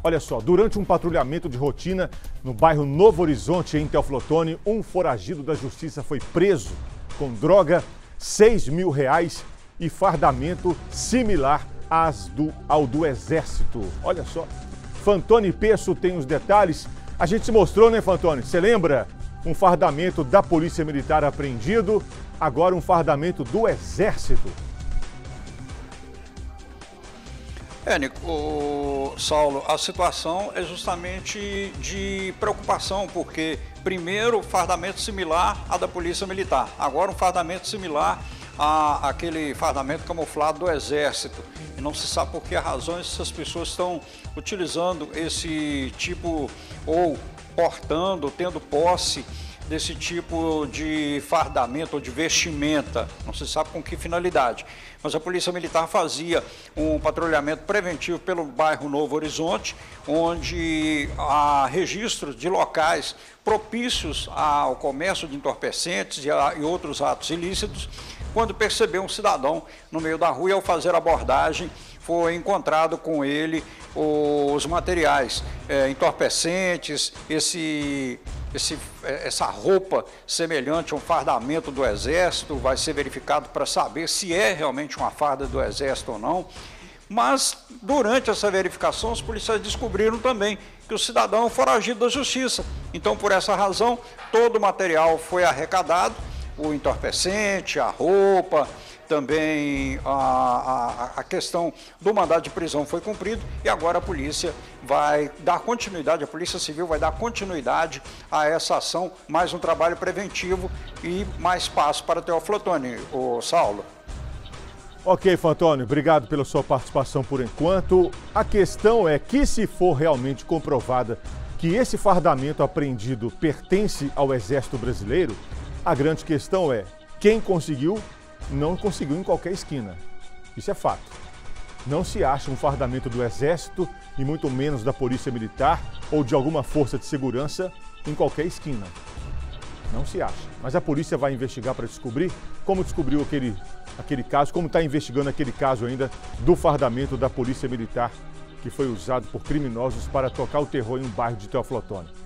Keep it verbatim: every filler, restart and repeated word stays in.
Olha só, durante um patrulhamento de rotina no bairro Novo Horizonte, em Teoflotone, um foragido da justiça foi preso com droga, seis mil reais e fardamento similar às do, ao do Exército. Olha só, Fantoni Peço tem os detalhes. A gente se mostrou, né, Fantoni? Você lembra? Um fardamento da Polícia Militar apreendido, agora um fardamento do Exército. É, Nico, o Saulo, a situação é justamente de preocupação, porque primeiro fardamento similar à da Polícia Militar, agora um fardamento similar a aquele fardamento camuflado do Exército. E não se sabe por que razões essas pessoas estão utilizando esse tipo, ou portando, tendo posse desse tipo de fardamento ou de vestimenta, não se sabe com que finalidade. Mas a Polícia Militar fazia um patrulhamento preventivo pelo bairro Novo Horizonte, onde há registros de locais propícios ao comércio de entorpecentes e, a, e outros atos ilícitos. Quando percebeu um cidadão no meio da rua e, ao fazer a abordagem, foi encontrado com ele os materiais é, entorpecentes, esse, esse, essa roupa semelhante a um fardamento do Exército, vai ser verificado para saber se é realmente uma farda do Exército ou não. Mas, durante essa verificação, os policiais descobriram também que o cidadão é um foragido da justiça. Então, por essa razão, todo o material foi arrecadado, o entorpecente, a roupa, também a, a, a questão do mandado de prisão foi cumprido e agora a polícia vai dar continuidade, a Polícia Civil vai dar continuidade a essa ação, mais um trabalho preventivo e mais passo para Teoflotone, o Saulo. Ok, Fantoni, obrigado pela sua participação por enquanto. A questão é que, se for realmente comprovada que esse fardamento apreendido pertence ao Exército Brasileiro, a grande questão é quem conseguiu. Não conseguiu em qualquer esquina. Isso é fato. Não se acha um fardamento do Exército e muito menos da Polícia Militar ou de alguma força de segurança em qualquer esquina. Não se acha. Mas a polícia vai investigar para descobrir como descobriu aquele, aquele caso, como está investigando aquele caso ainda do fardamento da Polícia Militar que foi usado por criminosos para tocar o terror em um bairro de Teoflotone.